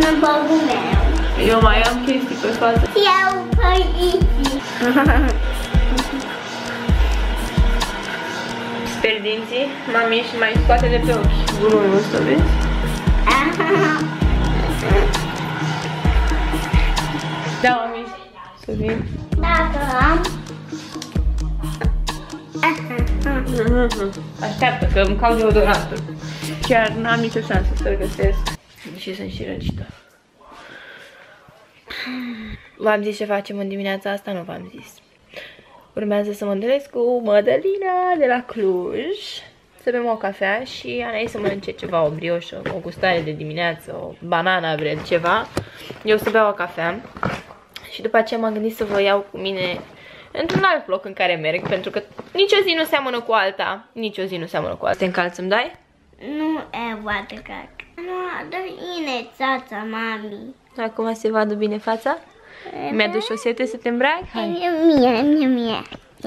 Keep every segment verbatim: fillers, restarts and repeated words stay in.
în băgul meu. Eu mai am chestii pe față. Iau păiții. Sper dinții, mami, și mai scoate de pe ochi gunoiul ăsta, vezi? Da, mami, să vin. Dacă am... Așteaptă că îmi caut deodorantul. Chiar n-am nicio șansă să-l găsesc. Deși sunt și răcită. V-am zis ce facem în dimineața asta? Nu v-am zis. Urmează să mă întâlnesc cu Mădălina de la Cluj. Să bem o cafea și Anai să mănânce ceva, o brioșă, o gustare de dimineață, o banana bread, ceva. Eu să beau o cafea. Și după aceea m-am gândit să vă iau cu mine într-un alt loc în care merg, pentru că nicio zi nu seamănă cu alta. Nicio zi nu seamănă cu alta. Te încalți, îmi dai? Nu e vadă cac. Nu, dă bine țața, mami. Acum se vadă bine fața? Mi-adu șosete să te îmbraci? Hai. Mie, mie, mie.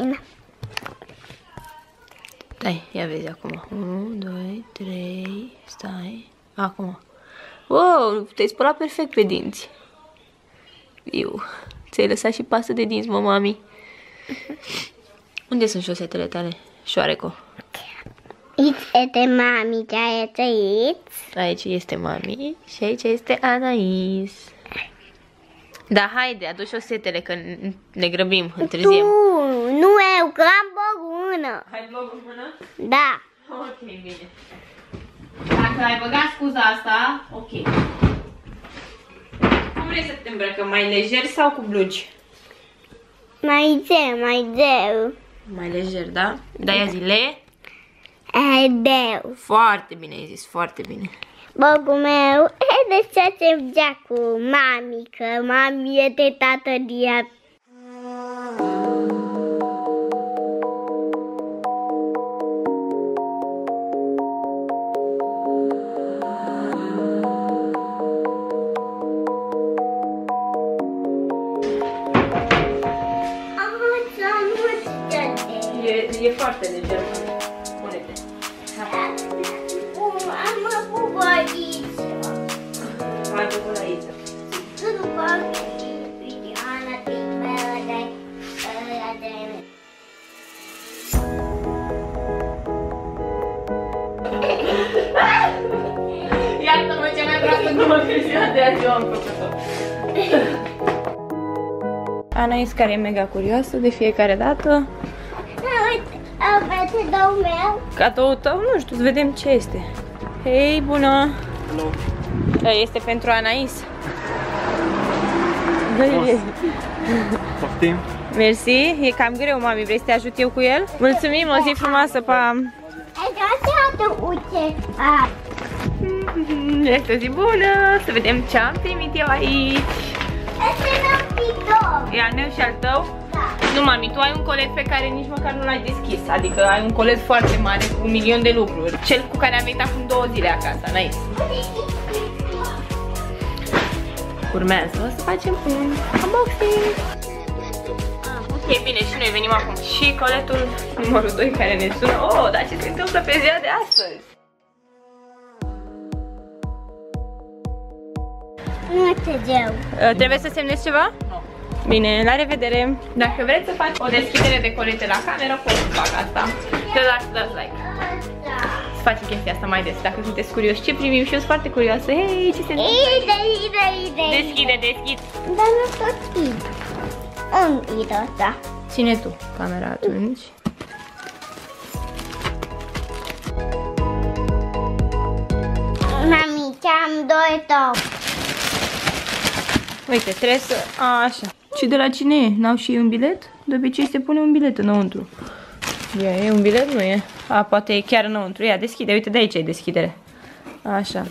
Stai, ia vezi acum. unu, doi, trei, stai. Acum. Wow, te-ai spălat perfect pe dinți. Iu. Ți-ai lăsat și pasă de dinți, mă, mami. Unde sunt șosetele tale, șoareco? Aici este mami, ce este aici? Aici este mami și aici este Anais. Da, haide, adu șosetele, că ne grăbim, întârziem. Tu, nu eu, că am băgună. Hai blogul în mână? Da. Ok, bine. Dacă ai băgat scuza asta, ok. Cum vrei să te îmbrăcăm? Mai lejer sau cu blugi? Mai zeu, mai zeu. Mai lejer, da? Da, ia zi, le? Edeu. Foarte bine ai zis, foarte bine. Băgul meu, e de ce se vrea cu mami, că mami e de tată dia. E, e foarte lejer. Pune-te. Am făcut aici. Hai făcut aici. Nu fac Ana tipele de ăla de... Iartă-mă, ce mai vreau să glumă că ziua de azi eu am făcut-o. Anais, care e mega curioasă de fiecare dată. Aveți două meu? Cadoul tău? Nu știu, să vedem ce este. Hei, bună! Hello. Este pentru Anais. Poftim? Mersi, e cam greu, mami, vrei să te ajut eu cu el? Mulțumim, o zi frumoasă, pa! Este o zi bună, să vedem ce am primit eu aici. Este noptitor. E al meu și al tău? Da. Nu, mami, tu ai un colet pe care nici măcar nu l-ai deschis. Adică ai un colet foarte mare cu un milion de lucruri. Cel cu care am venit acum două zile acasă, Anais. Urmează să facem un unboxing. Ok, bine, și noi venim acum. Și coletul numărul doi care ne sună. Oh, dar ce se întâmplă pe ziua de astăzi? Nu te geu. Uh, trebuie să semnezi ceva? Nu. Bine, la revedere. Dacă vreți să faci o deschidere de colete la cameră, pot să fac asta. Te dați, dați like. Să facem chestia asta mai des, dacă sunteți curioși ce primim și eu sunt foarte curioasă. Hei, ce se întâmplă? Ide, ide, ide. Deschide, deschide. Dar nu tot id. Unde ide asta? Ține tu camera atunci. Mami, am doi top. Uite, trebuie să... A, așa. Și de la cine e? N-au și un bilet? De obicei se pune un bilet înăuntru. Ia, e un bilet? Nu e. A, poate e chiar înăuntru. Ia, deschide. Uite, de aici e deschidere. Așa.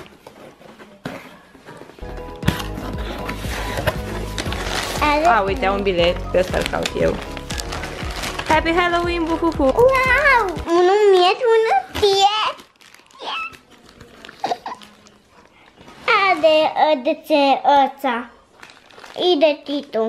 A, uite, au un bilet. Pe ăsta îl caut eu. Happy Halloween, buhuhu! Wow! Unul mie, unul ție. Ade, de ce ăsta? Ide Titu.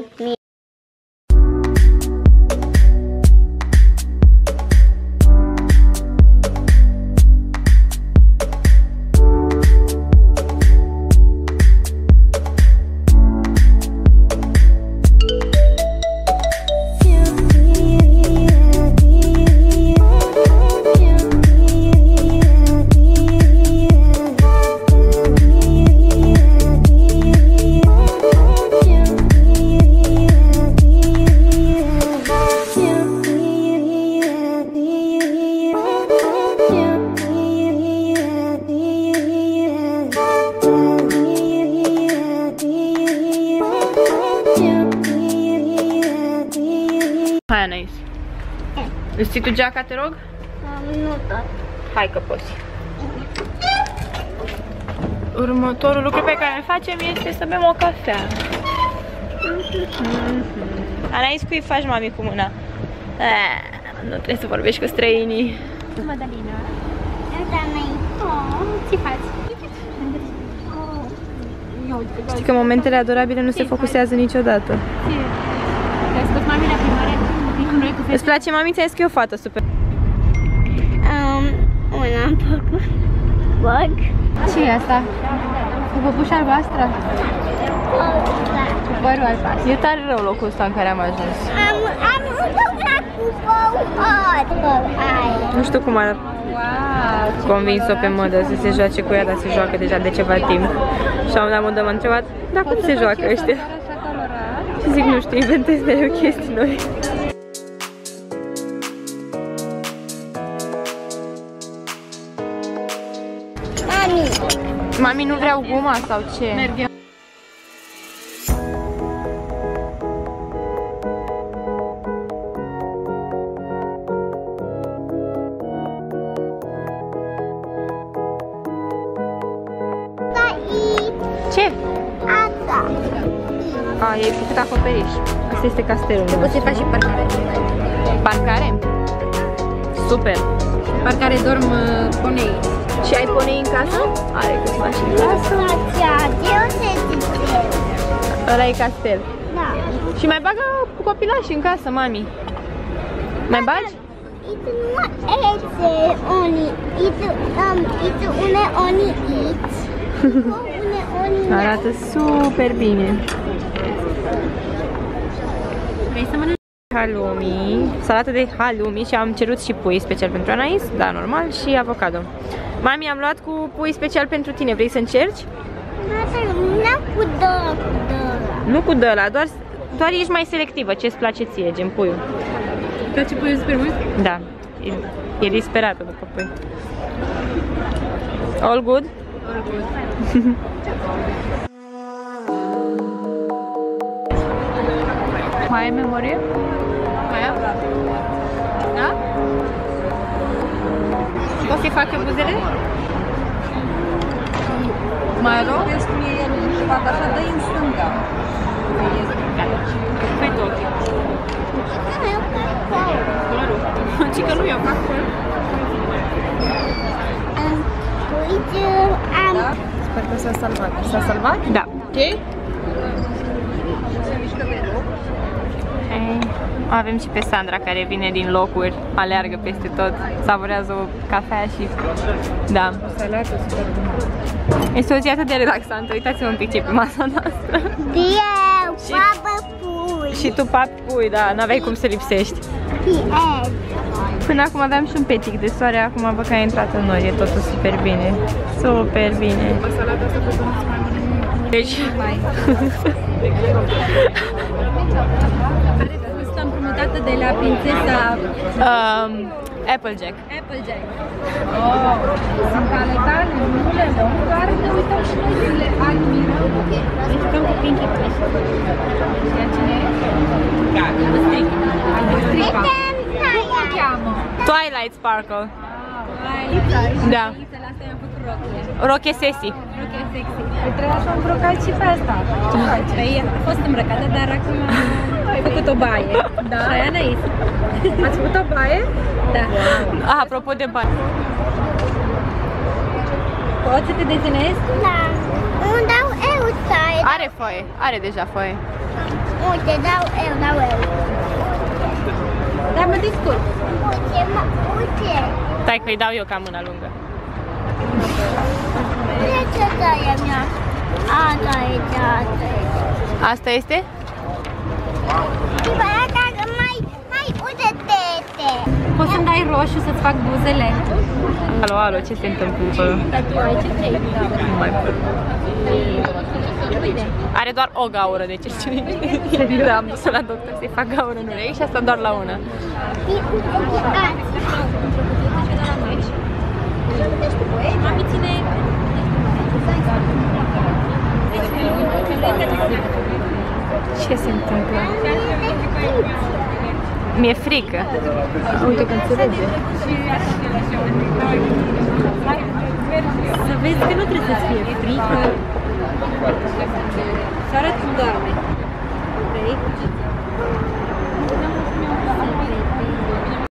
ții tu geaca, te rog? Nu tot. Hai că poți. Următorul lucru pe care îl facem este să bem o cafea. Anais, cui faci, mami, cu mâna? Ah, nu trebuie să vorbești cu străinii. Madalina. Ce faci? Știi că momentele adorabile nu se focusează niciodată. Îți place, mami? Ți-ai zis că e o fată super. Um, una am făcut. Bug. Ce e asta? Cu păpușa albastră? Cu părul albastru. E tare rău locul ăsta în care am ajuns. Am, am jucat cu băuat. Nu știu cum ar Wow! convins-o pe mădă să se joace cu ea, dar se joacă deja de ceva timp. Și am dat mădă, m-a întrebat, dar cum se joacă ăștia? Și zic, nu știu, inventez mereu chestii noi. Mami. Mami, nu vreau guma sau ce? Merg eu. Ce? Asta. A, e făcut acoperiș. Asta este castelul. Poți să faci și parcare. Parcare? Super. Parcare dorm uh, ponei. Și ai ponei în casă? Are câți mașini în casă. Eu se zice. Ăla e castel. Da. Și mai bagă cu copilași în casă, mami. Mai bagi? Itu nu ece oni. Itu um itu une oni it. Une oni. Arată super bine. Vrei să mănânci? Halloumi, salată de halloumi și am cerut și pui special pentru Anais, da, normal, și avocado. Mami, am luat cu pui special pentru tine, vrei să încerci? Nu cu două, cu două. Nu cu dăla, doar, doar ești mai selectivă, ce-ți place ție, gen puiul. Îți place puiul super mult? Da, e, e disperată după pui. All good? All good. Mai ai memorie? Mai am? Da? Poți să-i fac eu buzele? Mai rog? Fac așa, dă-i în stânga. Păi tot. Ce că nu eu fac păr. Uite, am... Sper că s-a salvat. S-a salvat? Da. Ok? Avem și pe Sandra care vine din locuri, aleargă peste tot, savurează o cafea și... Da. Salată super bună. Este o zi atât de relaxantă, uitați-vă un pic ce e pe masa noastră. Eu, papă pui. Și tu papi pui, da, n-aveai cum să lipsești. Pied. Până acum aveam și un petic de soare, acum văd că a intrat în nori, e totul super bine. Super bine. Salata asta pe bună să mai mănânc. Deci... Mai. Asta împrumutată de la prințesa Um, Applejack. Applejack. Oh, sunt caletare, numele, doar ne uităm și noi zile admirăm. Ne jucăm cu Pinky Pie. Știa cine e? Albustrica. Albustrica. Cum o cheamă? Twilight Sparkle. Twilight. Da. Asta i-am făcut rochie. Roche Sesi. Rochie sexy. Păi trebuia să am îmbrăcat și pe asta. Ce faci? Păi a fost îmbrăcată, dar acum ai făcut o baie. Da. Și aia Anais. Ați făcut o baie? Da. Ah, apropo de bani. Poți să te desenezi? Da. Îmi dau eu stai. Are foaie, are deja foaie. Uite, dau eu, dau eu. Dar mă descurc. Uite, mă, uite. Stai că îi dau eu ca mâna lungă. De ce tăie mea? Asta e, asta e. Asta este? Și pe dacă mai, mai uite tete. Poți să-mi dai roșu să-ți fac buzele? Alo, alo, ce se întâmplă acolo? Ai ce vrei? Nu mai pot. Are doar o gaură, deci ce niște. Am dus-o la doctor să-i fac gaură în urechi și asta doar la una. Mami ține... Ce se întâmplă? mi-e frică. Uite că înțelege. Să vezi că nu trebuie să-ți fie frică. Să arăți cum doarme. Vrei?